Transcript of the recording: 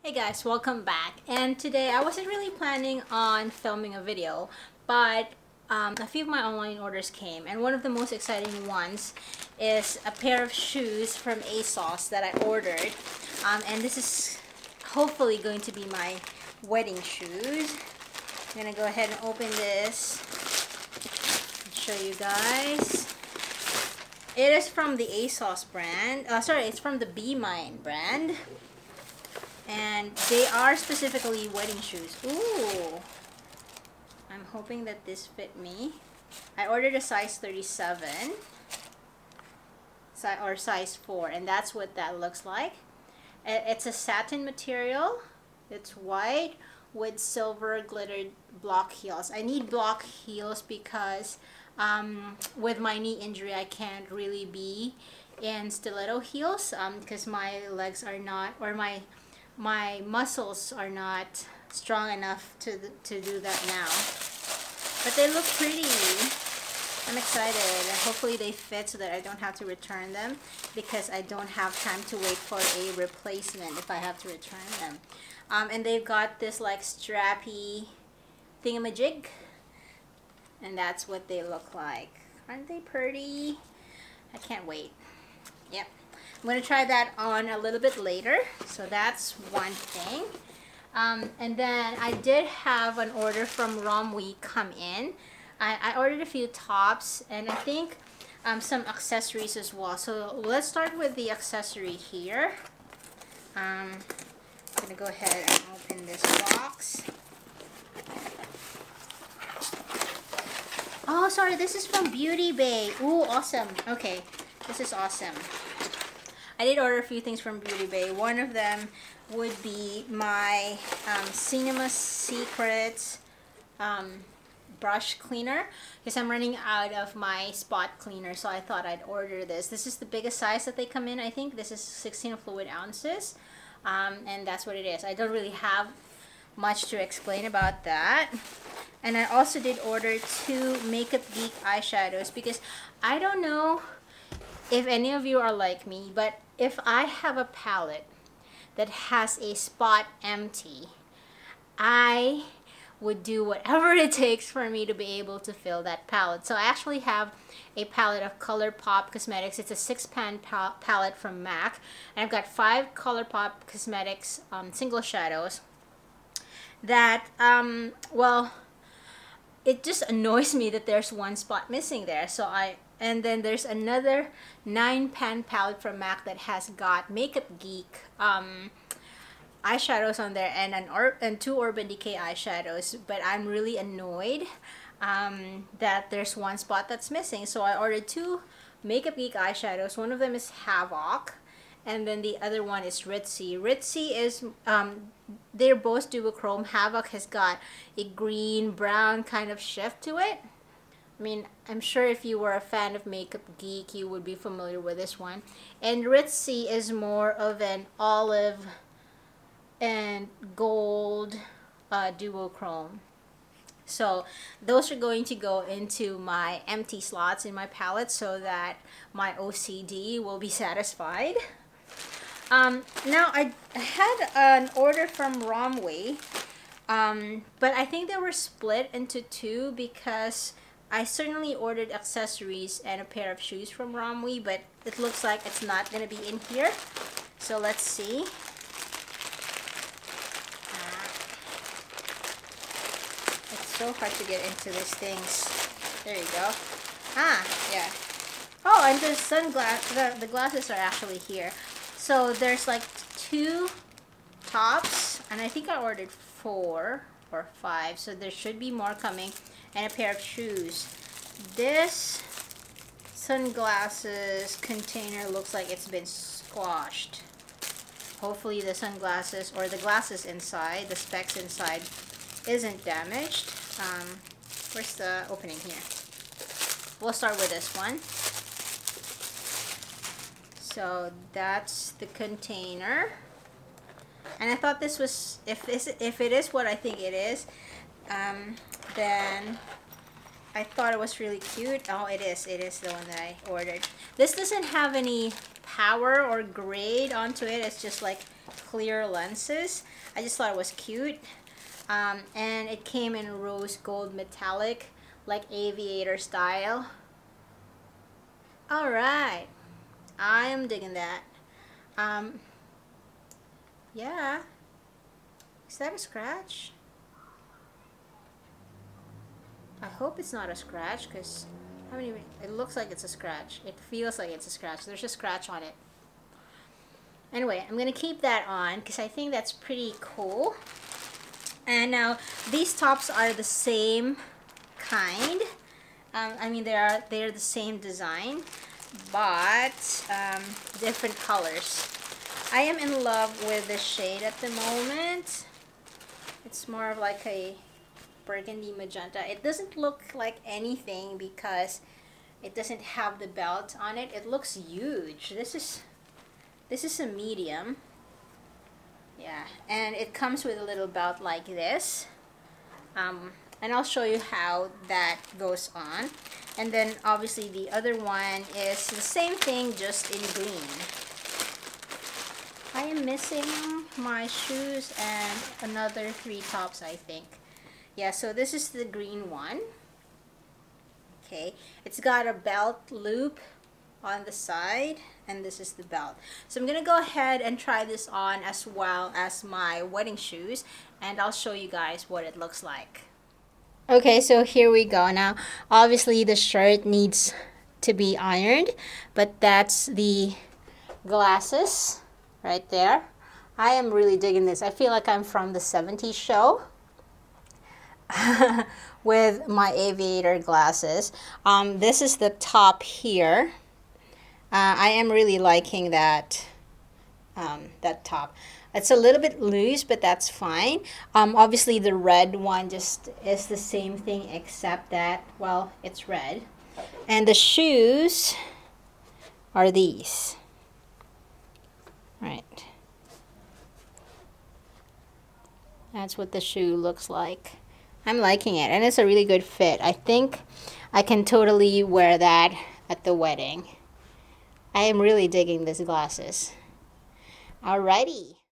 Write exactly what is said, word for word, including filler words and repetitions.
Hey guys, welcome back. And today I wasn't really planning on filming a video, but um, a few of my online orders came, and one of the most exciting ones is a pair of shoes from ASOS that I ordered. Um, and this is hopefully going to be my wedding shoes. I'm gonna go ahead and open this and show you guys. It is from the ASOS brand. Uh, sorry, it's from the Be Mine brand. And they are specifically wedding shoes. Ooh! I'm hoping that this fit me. I ordered a size thirty-seven. Si or size four. And that's what that looks like. It's a satin material. It's white with silver glittered block heels. I need block heels because um, with my knee injury I can't really be in stiletto heels because um, my legs are not, or my my muscles are not strong enough to to do that now. But they look pretty. I'm excited. Hopefully they fit so that I don't have to return them, because I don't have time to wait for a replacement if I have to return them. Um, and they've got this like strappy thingamajig, and that's what they look like. Aren't they pretty? I can't wait. Yep. I'm going to try that on a little bit later. So that's one thing. Um, and then I did have an order from Romwe come in. I, I ordered a few tops and I think um, some accessories as well. So let's start with the accessory here. Um, I'm going to go ahead and open this box. Oh, sorry. This is from Beauty Bay. Ooh, awesome. Okay. This is awesome. I did order a few things from Beauty Bay. One of them would be my um, Cinema Secrets um, brush cleaner, because I'm running out of my spot cleaner, so I thought I'd order this. This is the biggest size that they come in, I think. This is sixteen fluid ounces, um, and that's what it is. I don't really have much to explain about that. And I also did order two Makeup Geek eyeshadows, because I don't know if any of you are like me, but if I have a palette that has a spot empty, I would do whatever it takes for me to be able to fill that palette. So I actually have a palette of ColourPop Cosmetics. It's a six pan pal palette from MAC. And I've got five ColourPop Cosmetics um, single shadows that, um, well, it just annoys me that there's one spot missing there. So I And then there's another nine pan palette from MAC that has got Makeup Geek um, eyeshadows on there, and an or and two Urban Decay eyeshadows. But I'm really annoyed um, that there's one spot that's missing. So I ordered two Makeup Geek eyeshadows. One of them is Havoc, and then the other one is Ritzy. Ritzy is um, they're both duochrome. Havoc has got a green brown kind of shift to it. I mean, I'm sure if you were a fan of Makeup Geek, you would be familiar with this one. And Ritzy is more of an olive and gold uh, duochrome. So those are going to go into my empty slots in my palette so that my O C D will be satisfied. Um, now, I had an order from Romwe, um, but I think they were split into two, because I certainly ordered accessories and a pair of shoes from Romwe, but it looks like it's not going to be in here. So let's see. Uh, it's so hard to get into these things. There you go. Ah, yeah. Oh, and the sunglass, the, the glasses are actually here. So there's like two tops, and I think I ordered four or five, so there should be more coming, and a pair of shoes. This sunglasses container looks like it's been squashed. Hopefully the sunglasses, or the glasses inside, the specs inside, isn't damaged. Um, where's the opening here? We'll start with this one. So that's the container. And I thought this was, if this, if it is what I think it is, um, then I thought it was really cute. Oh, it is. It is the one that I ordered. This doesn't have any power or grade onto it. It's just like clear lenses. I just thought it was cute. Um, and it came in rose gold metallic, like aviator style. Alright, I am digging that. Um, yeah. Is that a scratch? I hope it's not a scratch, because I haven't even, it looks like it's a scratch. It feels like it's a scratch. There's a scratch on it. Anyway, I'm going to keep that on because I think that's pretty cool. And now these tops are the same kind. Um, I mean, they are they're the same design, but um, different colors. I am in love with the shade at the moment. It's more of like a burgundy magenta. It doesn't look like anything because it doesn't have the belt on it. It looks huge. This is this is a medium. Yeah, and it comes with a little belt like this. Um, and I'll show you how that goes on. And then obviously the other one is the same thing, just in green. I am missing my shoes and another three tops, I think. Yeah, so this is the green one. Okay, it's got a belt loop on the side, and this is the belt. So I'm gonna go ahead and try this on as well as my wedding shoes, and I'll show you guys what it looks like. Okay, so here we go. Now obviously the shirt needs to be ironed, but that's the glasses right there. I am really digging this. I feel like I'm from the seventies show with my aviator glasses. Um, this is the top here. Uh, I am really liking that um, that top. It's a little bit loose, but that's fine. Um, obviously the red one just is the same thing, except that, well, it's red. And the shoes are these. Right. That's what the shoe looks like. I'm liking it, and it's a really good fit. I think I can totally wear that at the wedding. I am really digging these glasses. Alrighty.